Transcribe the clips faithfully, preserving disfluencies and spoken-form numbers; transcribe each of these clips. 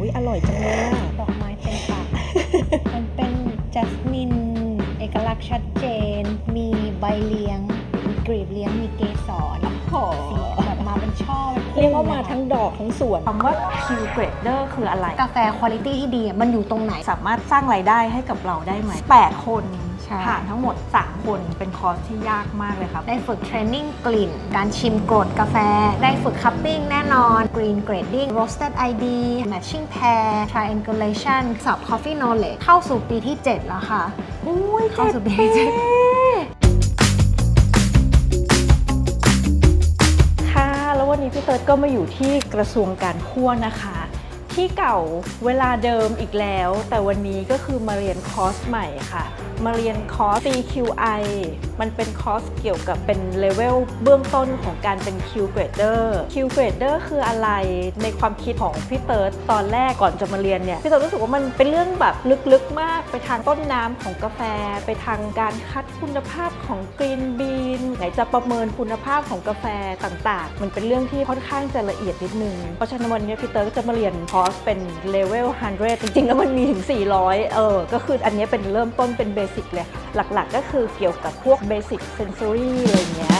วิอร่อยจังเลยอะดอกไม้เต็มปาก มันเป็นจัสมินเอกลักษณ์ชัดเจนมีใบเลี้ยงมีกลีบเลี้ยงมีเกสรสีแบบมาเป็นช่อเรียกว่ามาทั้งดอกทั้งสวนคำว่า Q Grader คืออะไรกาแฟคุณภาพที่ดีมันอยู่ตรงไหนสามารถสร้างรายได้ให้กับเราได้ไหมแปดคนผ่านทั้งหมดสามคนเป็นคอร์สที่ยากมากเลยครับได้ฝึกเทรนนิ่งกลิ่นการชิมกรดกาแฟได้ฝึกคัพปิ้งแน่นอน Green Grading Roasted ไอ ดี Matching Pair Triangulation สอบ Coffee Knowledge เข้าสู่ปีที่เจ็ดแล้วค่ะอุ้ยเข้าสู่ปีที่เจ็ดค่ะแล้ววันนี้พี่เติร์ดก็มาอยู่ที่กระทรวงการคั่วนะคะที่เก่าเวลาเดิมอีกแล้วแต่วันนี้ก็คือมาเรียนคอร์สใหม่ค่ะมาเรียนคอร์ส ซี คิว ไอ มันเป็นคอร์สเกี่ยวกับเป็นเลเวลเบื้องต้นของการเป็น Q Grader Q Grader คืออะไรในความคิดของพี่เติร์ดตอนแรกก่อนจะมาเรียนเนี่ยพี่เติร์ดรู้สึกว่ามันเป็นเรื่องแบบลึกๆมากไปทางต้นน้ำของกาแฟไปทางการคัดคุณภาพของกรีนบีนไหนจะประเมินคุณภาพของกาแฟต่างๆมันเป็นเรื่องที่ค่อนข้างจะละเอียดนิดนึงเพราะฉะนั้นวันนี้พี่เติร์ดก็จะมาเรียนคอร์สเป็นเลเวลหนึ่งร้อยจริงๆแล้วมันมีถึงสี่ร้อยเออก็คืออันนี้เป็นเริ่มต้นเป็นเบสิกเลยค่ะหลักๆก็คือเกี่ยวกับพวกเบสิกเซนซอรี่อะไรเงี้ย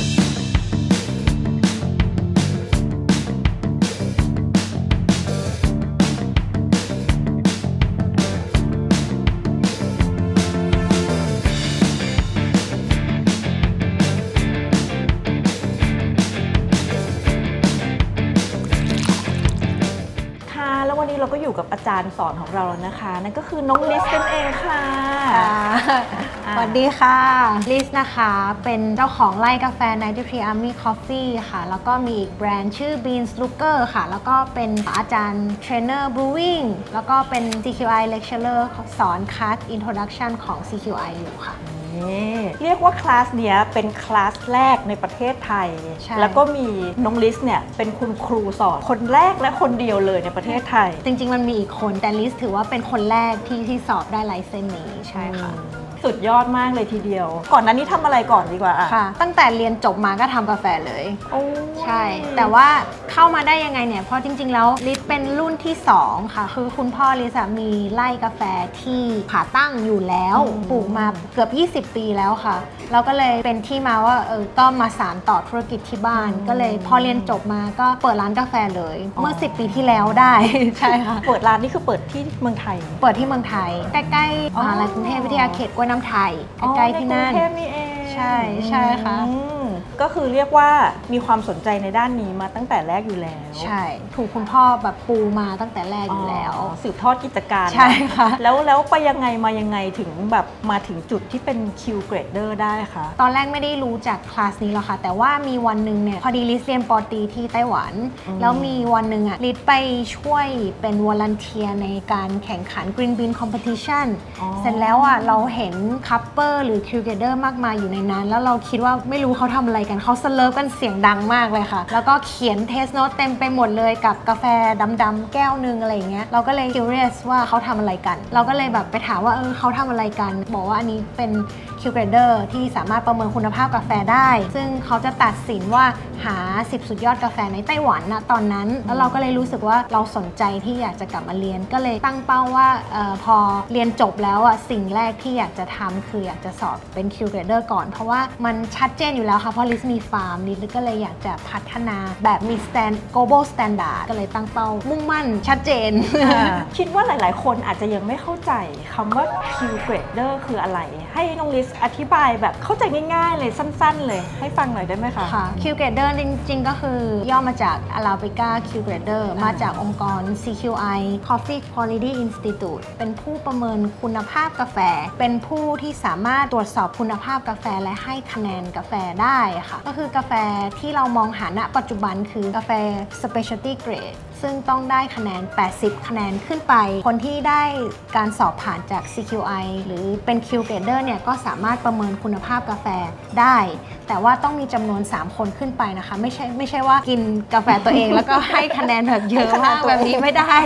แล้ววันนี้เราก็อยู่กับอาจารย์สอนของเราแล้วนะคะนั่นก็คือน้องลิสนั่นเองค่ะสวัสดีค่ะลิสนะคะเป็นเจ้าของไร่กาแฟ ไนน์ตี้ทรี Army Coffee ค่ะแล้วก็มีอีกแบรนด์ชื่อ Beans Looker ค่ะแล้วก็เป็นอาจารย์เทรนเนอร์ Brewing แล้วก็เป็น ซี คิว ไอ Lecturer สอนคลาส Introduction ของ ซี คิว ไอ อยู่ค่ะเรียกว่าคลาสเนี้ยเป็นคลาสแรกในประเทศไทยแล้วก็มีน้องลิสเนี่ยเป็นคุณครูสอนคนแรกและคนเดียวเลยในประเทศไทยจริงๆมันมีอีกคนแต่ลิสถือว่าเป็นคนแรกที่ที่สอบได้ไลเซนส์นี้ใช่ค่ะสุดยอดมากเลยทีเดียวก่อนนั้นนี่ทำอะไรก่อนดีกว่าค่ะตั้งแต่เรียนจบมาก็ทำกาแฟเลยใช่แต่ว่าเข้ามาได้ยังไงเนี่ยเพราะจริงๆแล้วลิสเป็นรุ่นที่สองค่ะคือคุณพ่อลิสมีไร่กาแฟที่ผาตั้งอยู่แล้วปลูกมาเกือบยี่สิบปีแล้วค่ะเราก็เลยเป็นที่มาว่าเออก็มาสานต่อธุรกิจที่บ้านก็เลยพอเรียนจบมาก็เปิดร้านกาแฟเลยเมื่อสิบปีที่แล้วได้ใช่ค่ะเปิดร้านนี่คือเปิดที่เมืองไทยเปิดที่เมืองไทยใกล้ๆมหาลัยกรุงเทพวิทยาเขตกล้วยน้ำไทยใกล้ที่นั่นใช่ใช่ค่ะก็คือเรียกว่ามีความสนใจในด้านนี้มาตั้งแต่แรกอยู่แล้วใช่ถูกคุณพ่อแบบปูมาตั้งแต่แรกอยู่แล้วสืบทอดกิจการใช่ค่ะแล้วแล้วไปยังไงมายังไงถึงแบบมาถึงจุดที่เป็น Q Grader ได้คะตอนแรกไม่ได้รู้จักคลาสนี้หรอกค่ะแต่ว่ามีวันหนึ่งเนี่ยพอดีลิสเรียนปอตรีที่ไต้หวันแล้วมีวันหนึ่งอ่ะลิสไปช่วยเป็นวอลันเทียร์ในการแข่งขัน Green Bean Competition เสร็จแล้วอ่ะเราเห็นคัพเปอร์หรือ Q Grader มากมายอยู่ในนั้นแล้วเราคิดว่าไม่รู้เขาทำอะไรกันเขาสเลิฟกันเสียงดังมากเลยค่ะแล้วก็เขียนเทสโน้ตเต็มไปหมดเลยกับกาแฟดำๆแก้วนึงอะไรอย่างเงี้ยเราก็เลย curious ว่าเขาทำอะไรกันเราก็เลยแบบไปถามว่าเออเขาทำอะไรกันบอกว่าอันนี้เป็น Q Grader ที่สามารถประเมินคุณภาพกาแฟได้ซึ่งเขาจะตัดสินว่าหาสิบสุดยอดกาแฟในไต้หวันนะตอนนั้นแล้วเราก็เลยรู้สึกว่าเราสนใจที่อยากจะกลับมาเรียนก็เลยตั้งเป้าว่าออพอเรียนจบแล้วอ่ะสิ่งแรกที่อยากจะทำคืออยากจะสอบเป็น Q Grader ก่อนเพราะว่ามันชัดเจนอยู่แล้วค่ะเพราะลิสมีฟาร์มลิสก็เลยอยากจะพัฒนาแบบมี stand global standard ก็เลยตั้งเป้ามุ่งมั่นชัดเจนคิดว่าหลายๆคนอาจจะยังไม่เข้าใจคำว่า Q Grader คืออะไรให้น้องลิสอธิบายแบบเข้าใจง่ายๆเลยสั้นๆเลยให้ฟังหน่อยได้ไหมคะค่ะ Q Grader จริงๆก็คือย่อมาจาก Arabica Q Grader มาจากองค์กร ซี คิว ไอ Coffee Quality Institute เป็นผู้ประเมินคุณภาพกาแฟเป็นผู้ที่สามารถตรวจสอบคุณภาพกาแฟและให้คะแนนกาแฟได้ค่ะก็คือกาแฟที่เรามองหาณปัจจุบันคือกาแฟ Specialty Grade ซึ่งต้องได้คะแนนแปดสิบคะแนนขึ้นไปคนที่ได้การสอบผ่านจาก ซี คิว ไอ หรือเป็น Q Grader เนี่ยก็สามารถประเมินคุณภาพกาแฟได้แต่ว่าต้องมีจำนวนสามคนขึ้นไปนะคะไม่ใช่ไม่ใช่ว่ากินกาแฟตัวเองแล้วก็ให้คะแนนแบบเยอะมากแบบนี้ไม่ได้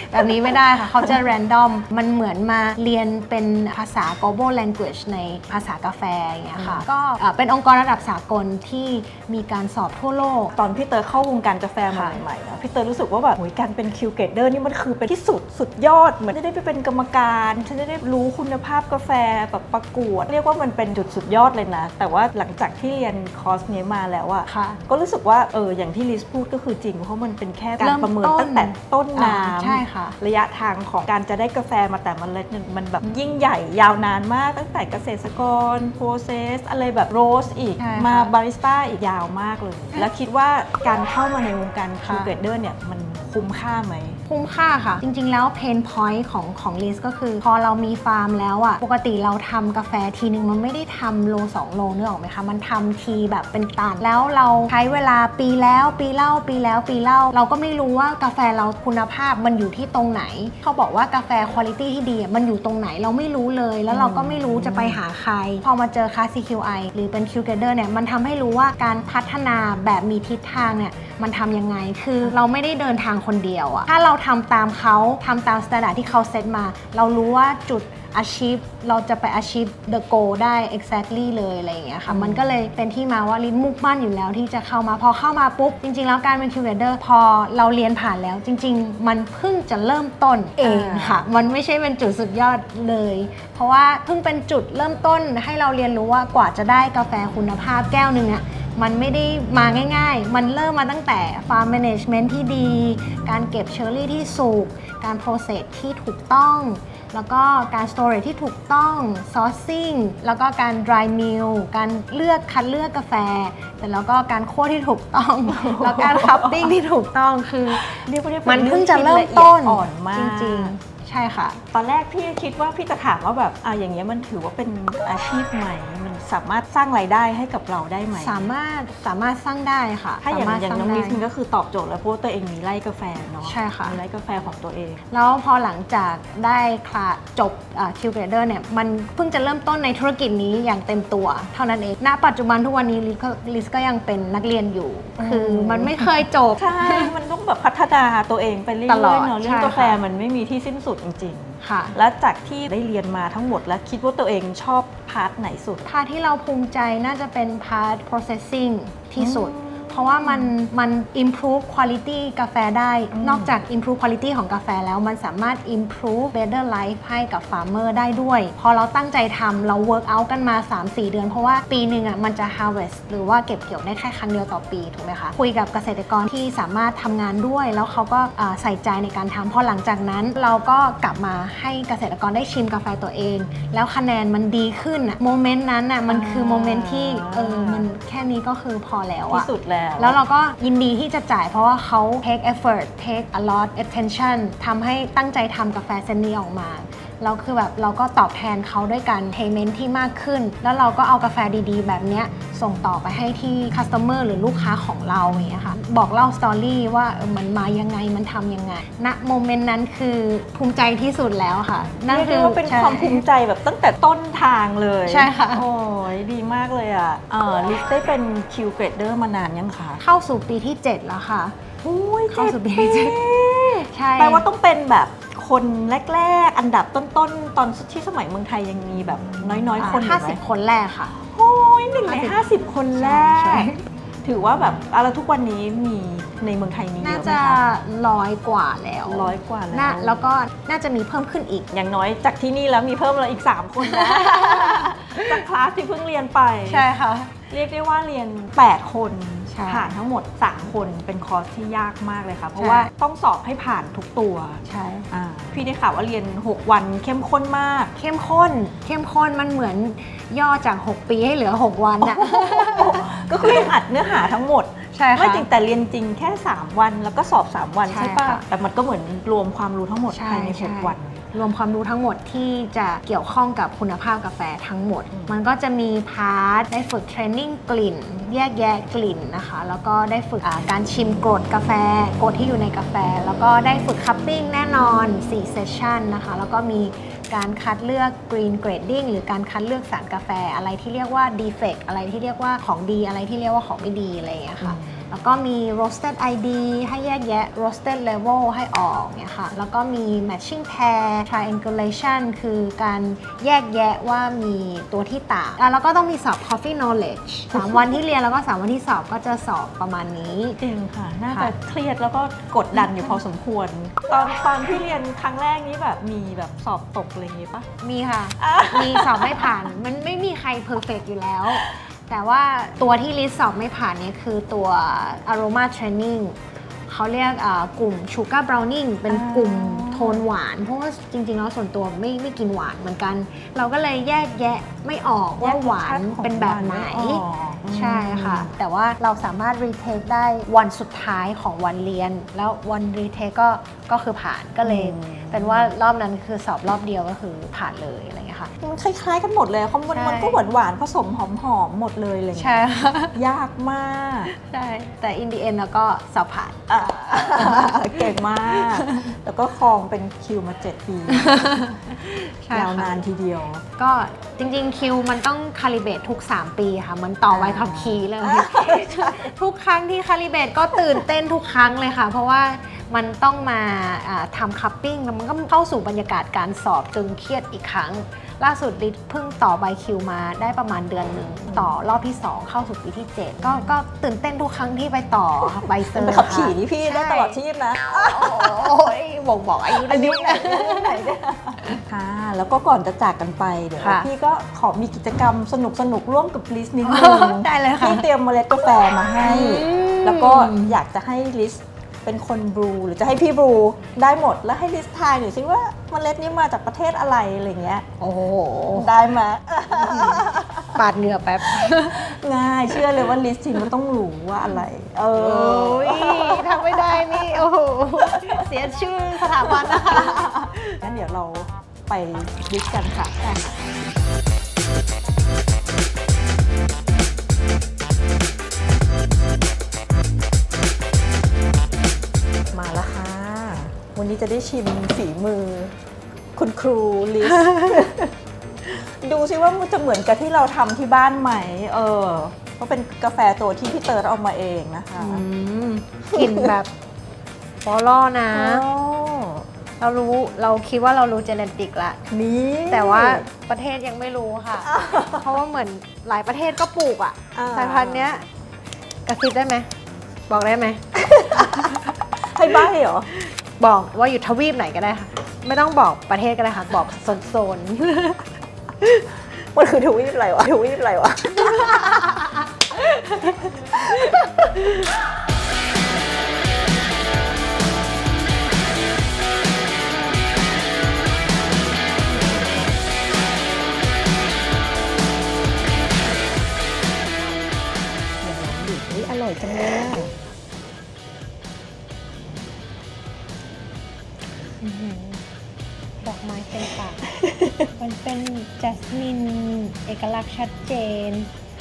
แบบนี้ไม่ได้ค่ะเขาจะ random มันเหมือนมาเรียนเป็นภาษา global language ในภาษากาแฟอย่างเงี้ยค่ะก็เป็นองค์กรระดับสากลที่มีการสอบทั่วโลกตอนพี่เตอร์เข้าวงการกาแฟมาใหม่ๆนะพี่เตอร์รู้สึกว่าแบบโหยการเป็นคิวเกเดอร์นี่มันคือเป็นที่สุดสุดยอดเหมือนจะได้ไปเป็นกรรมการฉันจะได้รู้คุณภาพกาแฟแบบประกวดเรียกว่ามันเป็นจุดสุดยอดเลยนะแต่ว่าหลังจากที่เรียนคอร์สนี้มาแล้วอะก็รู้สึกว่าเอออย่างที่ลิซพูดก็คือจริงเพราะมันเป็นแค่การประเมินตั้งแต่ต้นน้ำใช่ค่ะระยะทางของการจะได้กาแฟมาแต่มันเล็ดมันแบบยิ่งใหญ่ยาวนานมากตั้งแต่เกษตรกรโปรเซสอะไรแบบโรสอีกมาบาริสต้าอีกยาวมากเลยแล้วคิดว่าการเข้ามาในวงการคิวเกเดอร์เนี่ยมันคุ้มค่าไหมคุ้มค่าค่ะจริงๆแล้วเพนพอยต์ของของลิสก็คือพอเรามีฟาร์มแล้วอะปกติเราทำกาแฟทีนึงมันไม่ได้ทำโลสองโลนึกออกไหมคะมันทำทีแบบเป็นตันแล้วเราใช้เวลาปีแล้วปีเล่าปีแล้วปีเล่าเราก็ไม่รู้ว่ากาแฟเราคุณภาพมันอยู่ที่ตรงไหนเขาบอกว่ากาแฟคุณภาพที่ดีมันอยู่ตรงไหนเราไม่รู้เลยแล้วเราก็ไม่รู้จะไปหาใครพอมาเจอคลาส ซี คิว ไอ หรือเป็น คิว Grader เนี่ยมันทำให้รู้ว่าการพัฒนาแบบมีทิศทางเนี่ยมันทำยังไงคือเราไม่ได้เดินทางคนเดียวอะถ้าเราทำตามเขาทำตามมาตรฐานที่เขาเซตมาเรารู้ว่าจุด achieve เราจะไป achieve the goal ได้ exactly เลยอะไรอย่างเงี้ยค่ะมันก็เลยเป็นที่มาว่าลิ้นมุ่งมั่นอยู่แล้วที่จะเข้ามาพอเข้ามาปุ๊บจริงๆแล้วการเป็น คิว Grader พอเราเรียนผ่านแล้วจริงๆมันเพิ่งจะเริ่มต้นเองค่ะมันไม่ใช่เป็นจุดสุดยอดเลยเพราะว่าเพิ่งเป็นจุดเริ่มต้นให้เราเรียนรู้ว่ากว่าจะได้กาแฟคุณภาพแก้วนึงเนี่ยมันไม่ได้มาง่ายๆมันเริ่มมาตั้งแต่ farm management ที่ดีการเก็บเชอร์รี่ที่สุกการ process ที่ถูกต้องแล้วก็การ storage ที่ถูกต้อง sourcing แล้วก็การ dry mill การเลือกคัดเลือกกาแฟแต่แล้วก็การคั่วที่ถูกต้อง แล้วการ cupping ที่ถูกต้องคือมันเพิ่งจะเริ่มต้นจริงๆใช่ค่ะตอนแรกพี่คิดว่าพี่จะถามว่าแบบอ่ะอย่างเงี้ยมันถือว่าเป็นอาชีพใหม่มันสามารถสร้างรายได้ให้กับเราได้ไหมสามารถสามารถสร้างได้ค่ะถ้าอย่างอย่างน้องลิซมันก็คือตอบโจทย์แล้วเพราะตัวเองมีไร่กาแฟเนาะใช่ค่ะมีไร่กาแฟของตัวเองแล้วพอหลังจากได้คลาสจบคิวเกรเดอร์เนี่ยมันเพิ่งจะเริ่มต้นในธุรกิจนี้อย่างเต็มตัวเท่านั้นเองณปัจจุบันทุกวันนี้ลิซก็ยังเป็นนักเรียนอยู่คือมันไม่เคยจบใช่มันต้องแบบพัฒนาตัวเองไปเรื่อยๆเนาะเรื่องกาแฟมันไม่มีที่สิ้นสุดจริงๆและจากที่ได้เรียนมาทั้งหมดแล้วคิดว่าตัวเองชอบพาร์ทไหนสุดพาร์ทที่เราภูมิใจน่าจะเป็นพาร์ท processing ที่สุดเพราะว่ามันมัน improve quality กาแฟได้นอกจาก improve quality ของกาแฟแล้วมันสามารถ improve better life ให้กับ farmer ได้ด้วยพอเราตั้งใจทำเรา work out กันมา สามสี่ เดือนเพราะว่าปีหนึ่งอ่ะมันจะ harvest หรือว่าเก็บเกี่ยวได้แค่ครั้งเดียวต่อปีถูกไหมคะคุยกับเกษตรกรที่สามารถทำงานด้วยแล้วเขาก็ใส่ใจในการทำพอหลังจากนั้นเราก็กลับมาให้เกษตรกรได้ชิมกาแฟตัวเองแล้วคะแนนมันดีขึ้นอ่ะโมเมนต์นั้นอ่ะมันคือโมเมนต์ที่เออมันแค่นี้ก็คือพอแล้วอ่ะที่สุดแล้วแล้วเราก็ยินดีที่จะจ่ายเพราะว่าเขา take effort take a lot attention ทำให้ตั้งใจทำกาแฟเส้นนี้ออกมาเราคือแบบเราก็ตอบแทนเขาด้วยการ payment ที่มากขึ้นแล้วเราก็เอากาแฟดีๆแบบนี้ส่งต่อไปให้ที่ customer หรือลูกค้าของเราอย่างเงี้ยค่ะบอกเล่าสตอรี่ว่ามันมายังไงมันทำยังไงณโมเมนต์นั้นคือภูมิใจที่สุดแล้วค่ะนั่นคือว่าเป็นความภูมิใจแบบตั้งแต่ต้นทางเลยใช่ค่ะโอ้ยดีมากเลยอ่ะลิซได้เป็น คิว Grader มานานยังคะเข้าสู่ปีที่เจ็ดแล้วค่ะเข้าสู่ปีที่เจ็ดใช่แปลว่าต้องเป็นแบบคนแรกๆอันดับต้นๆตอนที่สมัยเมืองไทยยังมีแบบน้อยๆคนห้าสิบคนแรกค่ะโอ้ยหนึ่งในห้าสิบคนแรกถือว่าแบบอะไรทุกวันนี้มีในเมืองไทยมีเยอะไหมคะน่าจะร้อยกว่าแล้วร้อยกว่าแล้วแล้วก็น่าจะมีเพิ่มขึ้นอีกอย่างน้อยจากที่นี่แล้วมีเพิ่มแล้วอีกสามคนนะจากคลาสที่เพิ่งเรียนไปใช่ค่ะเรียกได้ว่าเรียนแปดคนผ่านทั้งหมดสามคนเป็นคอร์สที่ยากมากเลยค่ะเพราะว่าต้องสอบให้ผ่านทุกตัวใช่พี่ได้ข่าวว่าเรียนหกวันเข้มข้นมากเข้มข้นเข้มข้นมันเหมือนย่อจากหกปีให้เหลือหกวันอะก็คืออัดเนื้อหาทั้งหมดไม่จริงแต่เรียนจริงแค่สามวันแล้วก็สอบสามวันใช่ป่ะแต่มันก็เหมือนรวมความรู้ทั้งหมดภายในหกวันรวมความรู้ทั้งหมดที่จะเกี่ยวข้องกับคุณภาพกาแฟทั้งหมดมันก็จะมีพาร์ทได้ฝึกเทรนนิ่งกลิ่นแยกแยะกลิ่นนะคะแล้วก็ได้ฝึกการชิมกรดกาแฟกรดที่อยู่ในกาแฟแล้วก็ได้ฝึกคัพปิ้งแน่นอนสี่เซสชันนะคะแล้วก็มีการคัดเลือก Green Grading หรือการคัดเลือกสารกาแฟอะไรที่เรียกว่า defect อะไรที่เรียกว่าของดีอะไรที่เรียกว่าของไม่ดีอะไรอย่างเงี้ยค่ะแล้วก็มี roasted ไอ ดี ให้แยกแยะ roasted level ให้ออกเนี่ยค่ะแล้วก็มี matching pair triangulation คือการแยกแยะว่ามีตัวที่ต่างแล้วก็ต้องมีสอบ coffee knowledge สามวันที่เรียนแล้วก็สามวันที่สอบก็จะสอบประมาณนี้จริงค่ะ น่าจะเครียดแล้วก็กดดันอยู่พอสมควร ตอนตอนที่เรียนครั้งแรกนี้แบบมีแบบสอบตกอะไรอย่างงี้ปะมีค่ะ มีสอบไม่ผ่าน มันไม่มีใครเพอร์เฟกต์อยู่แล้ว แต่ว่าตัวที่ลิสสอบไม่ผ่านเนี่ยคือตัว aroma training เขาเรียกกลุ่ม sugar browning เป็นกลุ่มโทนหวาน เพราะว่าจริงๆแล้วส่วนตัวไม่ไม่กินหวานเหมือนกัน เราก็เลยแยกแยะไม่ออกว่าหวานเป็นแบบไหน ใช่ค่ะ แต่ว่าเราสามารถ retake ได้วันสุดท้ายของวันเรียน แล้ววัน retake ก็ก็คือผ่านก็เลยเป็นว่ารอบนั้นคือสอบรอบเดียวก็คือผ่านเลยอะไรอย่างเงี้ยค่ะมันคล้ายๆกันหมดเลยมันมันก็หวานหวานๆผสมหอมๆหมดเลยอะไรอย่างใช่เงี้ยค่ะยากมากใช่ แต่ in the end แล้วก็สอบผ่านอ่า เก่งมาก แล้วก็ครองเป็นคิวมาเจ็ดปีใช่ยาวค่ะนานทีเดียวก็จริงๆ คิวมันต้องคาลิเบตทุก สาม ปีค่ะเหมือนต่อไวขับขี่เลย ทุกครั้งที่คาลิเบตก็ตื่นเต้นทุกครั้งเลยค่ะ เพราะว่ามันต้องมาทำคัพปิ้งแล้วมันก็เข้าสู่บรรยากาศการสอบตึงเครียดอีกครั้ง ล่าสุดลิศเพิ่งต่อใบคิวมาได้ประมาณเดือนหนึ่งต่อรอบที่ สอง เข้าสู่ปีที่ เจ็ด ก็ก็ตื่นเต้นทุกครั้งที่ไปต่อใบเซอร์ไปขับขี่นี่พี่ได้ตลอดชีพนะโอ้ยบอกบอกอายุอายุนะค่ะ แล้วก็ก่อนจะจากกันไปเดี๋ยวค่ะพี่ก็ขอมีกิจกรรมสนุกสนุกๆร่วมกับลิสนิดนึงได้เลยค่ะพี่เตรียมเมล็ดกาแฟมาให้อืมแล้วก็อยากจะให้ลิสเป็นคนบรูหรือจะให้พี่บรูได้หมดแล้วให้ลิสทายหน่อยสิว่าเมล็ดนี้มาจากประเทศอะไรอะไรเงี้ยโอ้โหได้ไหมปาดเหงื่อแป๊บง่ายเชื่อเลยว่าลิสทิงมันต้องรู้ว่าอะไร เอโอ้อยทำไม่ได้นี่ โอ้โห เสียชื่อสถาบันนะคะงั้นเดี๋ยวเราไปลิสกันค่ะมาแล้วค่ะ วันนี้จะได้ชิมฝีมือคุณครูลิส ดูซิว่ามันจะเหมือนกับที่เราทำที่บ้านไหม เออเพราะเป็นกาแฟตัวที่พี่เติร์ดเอามาเองนะคะกลิ่นแบบฟอลล่อนะโอ้เรารู้เราคิดว่าเรารู้เจเนติกละนี่แต่ว่าประเทศยังไม่รู้ค่ะ เพราะว่าเหมือนหลายประเทศก็ปลูกอ่ะอ่าสายพันธุ์เนี้ยกระซิบได้ไหม บอกได้ไหมให้ใบ้เหรอบอกว่าอยู่ทวีปไหนก็ได้ค่ะ ไม่ต้องบอกประเทศก็ได้ค่ะ บอกโซนมันคือทวีปอะไรวะทวีปอะไรวะ นี่อร่อยจังเลยอะดอกไม้เต็มปาก มันเป็นจัสมินเอกลักษณ์ชัดเจน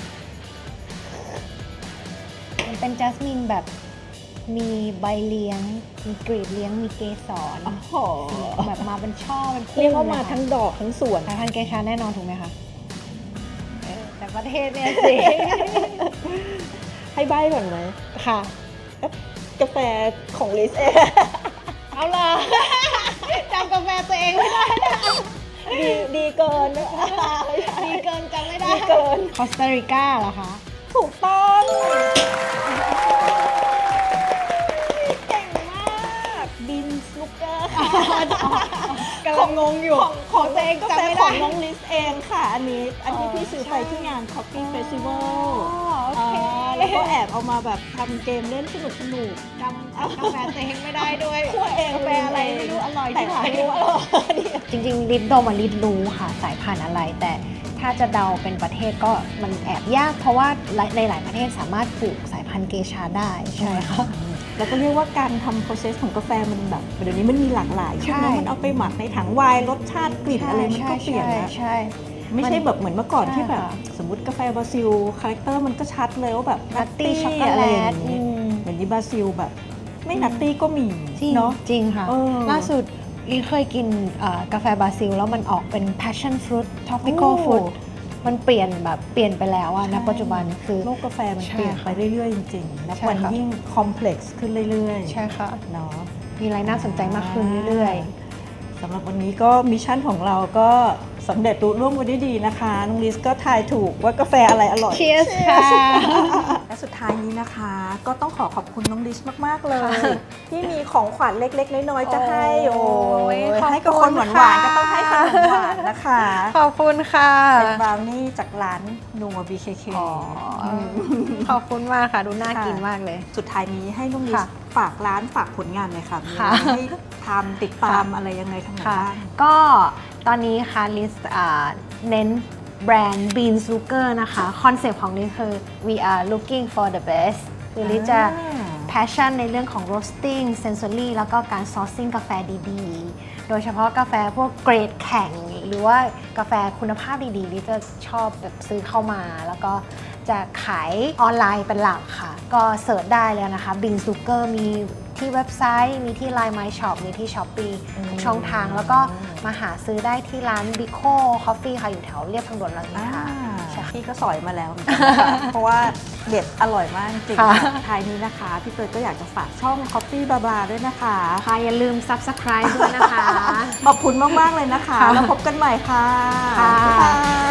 มันเป็นจัสมินแบบมีใบเลี้ยง มีกลีบเลี้ยง มีเกสรโอ้โหแบบมาเป็นช่อเป็นพุ่มเรียกว่ามาลค่ะทั้งดอกทั้งสวนสายพันธุ์เกชาแน่นอนถูกไหมคะเออแต่ประเทศเนี่ยสิให้ใบ้ก่อนไหมค่ะกาแฟของลิสเองเอาล่ะ จำกาแฟตัวเองไม่ได้ดีดีเกินดีเกินจำไม่ได้ดีเกินคอสตาริกาเหรอคะถูกต้องเก่งมากบินสนุกเกอร์ค่ะกำลังงงอยู่ของของตัวเองกาจำแฟไม่ขได้องน้องลิสเองค่ะ อันนี้อันนี้อ๋อพี่ซื้อไปใช่ที่งาน Coffee Festival อ๋อโอเคอ่าแล้วก็แอบเอามาแบบทำเกมเล่นสนุกสนุกจำจำกาแฟตัวเองไม่ได้ด้วยคั่วเองกาแฟอะไรไม่รู้อร่อยแต่ที่ไหนไม่รู้ว่าอร่อยจริงๆลิดโดมาลิดรู้ค่ะสายพันธุ์อะไร แต่ถ้าจะเดาเป็นประเทศก็มันแอบยาก เพราะว่าในหลายประเทศสามารถปลูกสายพันธุ์เกชาได้ใช่ค่ะแล้วก็เรียกว่าการทำ process ของกาแฟมันแบบเดี๋ยวนี้มันมีหลากหลายใช่ใช่ไหมมันเอาไปหมักในถังไวน์รสชาติกลิ่นอะไรมันก็เปลี่ยนใช่แล้วใช่ไม่ใช่แบบเหมือนเมื่อก่อนใช่ที่แบบค่ะสมมติกาแฟบราซิลคาแรคเตอร์มันก็ชัดเลยว่าแบบนัตตี้ช็อกโกอะไรแลอย่าตงนี้เหมือนที่บราซิลแบบไม่นัตตี้ก็มีจริงเนาะจริงค่ะเออล่าสุดลีเคยกินเอ่อกาแฟบราซิลแล้วมันออกเป็น passion fruit tropical โอ้ fruit มมันเปลี่ยนแบบเปลี่ยนไปแล้วอะณปัจจุบันคือโลกกาแฟมันใช่เปลี่ยนไปค่ะเรื่อยๆจริงๆนับใช่วันค่ะยิ่งคอมเพล็กซ์ขึ้นเรื่อยๆใช่ค่ะเนาะมีอะไรน่าสนใจมากขึ้นเรื่อยๆสำหรับวันนี้ก็มิชชั่นของเราก็สำเร็จรุ่ร่วงไปได้ดีนะคะน้องลิสก็ทายถูกว่ากาแฟอะไรอร่อย Cheers ค่ะและสุดท้ายนี้นะคะก็ต้องขอขอบคุณน้องลิสมากๆเลย ที่มีของขวัญเล็กๆน้อยๆจะให้โอ้ยขอบคุณให้กับคนหวานค่ะๆก็ต้องให้ขนมหวานนะคะขอบคุณค่ะเป็นบราวนี่จากร้านนัว บี เค เคอ๋อขอบคุณมากค่ะ ดูน่ากินมากเลยสุดท้ายนี้ให้น้องลิสค่ะฝากร้านฝากผลงานเลยค่ะมีค่ะอะไรให้ทำติดตามอะไรยังไงทางไหนค่ะบ้างก็ตอนนี้ค่ะลิสเน้นแบรนด์ Bean Sugar นะคะ คอนเซปต์ของลิสคือ we are looking for the best คือลิสจะ passion ในเรื่องของ roasting sensory แล้วก็การ sourcing กาแฟดีๆ โดยเฉพาะกาแฟพวกเกรดแข็ง หรือว่ากาแฟคุณภาพดีๆลิสจะชอบแบบซื้อเข้ามา แล้วก็จะขายออนไลน์เป็นหลักค่ะ ก็เสิร์ชได้เลยนะคะ Bean Sugar มีที่เว็บไซต์ มีที่ ไลน์ My Shop มีที่ Shopee ทุกช่องทาง แล้วก็มาหาซื้อได้ที่ร้าน Bico Coffee ค่ะ อยู่แถวเรียบทางด่วนรามอินทราใช่พี่ก็สอยมาแล้วเหมือนกันนะคะ เพราะว่าเด็ดอร่อยมากจริงค่ะๆท้ายนี้นะคะพี่เตยก็อยากจะฝากช่อง Coffee Baba ด้วยนะคะค่ะอย่าลืม Subscribe ด้วยนะคะขอบคุณมากๆเลยนะคะค่ะแล้วพบกันใหม่ค่ะค่ะบ๊ายบาย